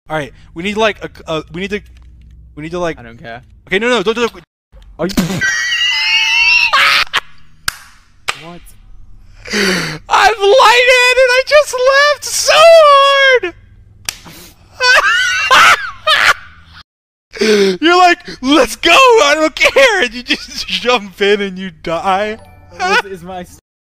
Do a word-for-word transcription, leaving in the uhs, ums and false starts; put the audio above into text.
All right, we need like a, uh, we need to, we need to like. I don't care. Okay, no, no, don't do it. Are you? What? I'm lighted and I just laughed so hard. You're like, let's go, I don't care, and you just jump in and you die. What is my